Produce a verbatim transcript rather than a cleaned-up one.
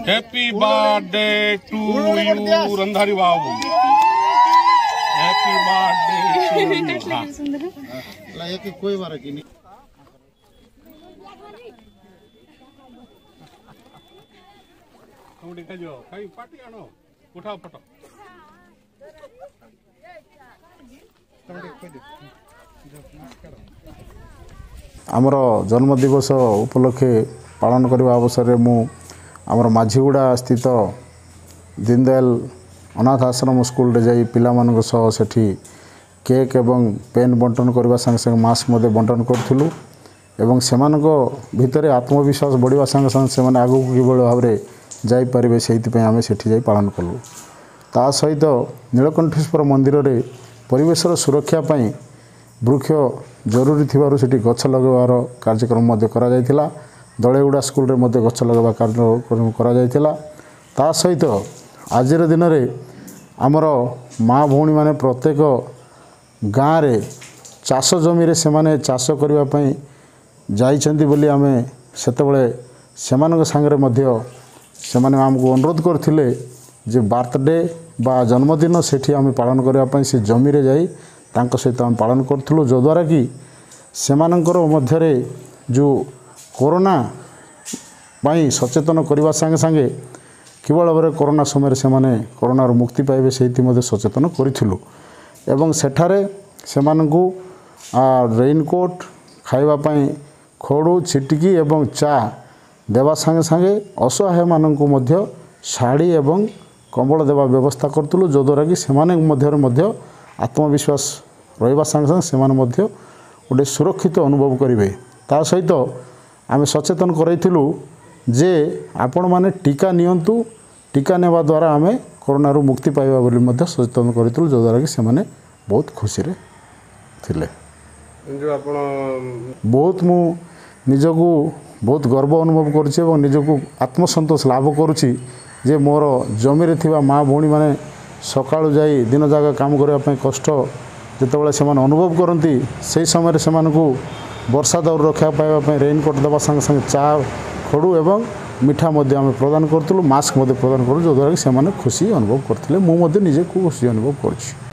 Happy birthday to you रंधारी बाबू। Happy birthday to you. कि कोई बार की नहीं तुम जो कहीं पार्टी आनो उठाओ फोटो। आमर जन्म दिवस उपलक्षे पालन करने अवसर मु आमर माझीगुड़ा स्थित दीनदयाल अनाथ आश्रम स्कूल रे जाई पिला मानक सह सेठी केक एवं पेन बंटन करने संगे संगे मास्क मध्य बंटन करूँ एवं सेमानक भितर आत्मविश्वास बढ़िया संगे संगे से आगू किभली भाव में जापारे से आम से पालन कलु। ता सहित नीलकंठेश्वर मंदिर रे परिवेशर सुरक्षा पाई वृक्ष जरूरी थिबारु सेठी गछ लगवार कार्यक्रम मध्य करा जायतिला। दळेगुड़ा स्कूल रे मध्य गछ लगवा कार्यक्रम करा जायतिला। ता सहित आजिर दिन रे आमर माँ भौणी माने प्रत्येक गाँ रे चाष जमी रे से माने चाष करबा पई जाइछन्ती बोली आमे सेतबेले सेमानक संगे मध्य से माने आमको अनुरोध करथिले जे बर्थडे बा जन्मदिन सेठी आमे पालन करबा पई से जमी रे जाई तांको सहित आम पालन करथुलु जो द्वारा कि सेमानकर मध्य रे जो कोरोना पाई सचेतन करबा संगे संगे केवल भाव कोरोना समय से माने कोरोना मुक्ति पाइबे सेति मध्य सचेतन करिथिलु एवं सेठारे सेमानकु रेनकोट खाइबा पई खोड़ू छिटकी एवं चा देवा संगे संगे असहाय मानकु मध्य शाड़ी एवं कंबल देवा व्यवस्था करथुलु जो द्वारा कि सेमाने मध्य मध्य आत्मविश्वास रहिबा संगे संगे सेमाने मध्य गोटे सुरक्षित अनुभव करिवे। ता सहित आमे सचेतन करैथिलु जे आपण माने टीका नियंतु टीका नेवा द्वारा आमे कोरोना रु मुक्ति पाइबा बोली मध्य सचेतन करैथिलु जो द्वारा कि सेमाने बहुत खुशी रे थिले। बहुत मु निजको बहुत गर्व अनुभव करुच्ची और निजको आत्मसंतोष लाभ करुच्ची जे मोर जमी रे थिबा माँ भौणी माने सकाळु जाई दिन जागा काम करने कष्ट जितेबाला से अनुभव करती से समय से वर्षा दाउर रक्षा पाइबा रेनकोट देवा संगे संगे चा खड़ू एवं मिठा मध्य आम प्रदान करूँ मास्क प्रदान करूँ जो द्वारा कि से खुशी अनुभव करते मुझे निजे खुशी अनुभव करुच्ची।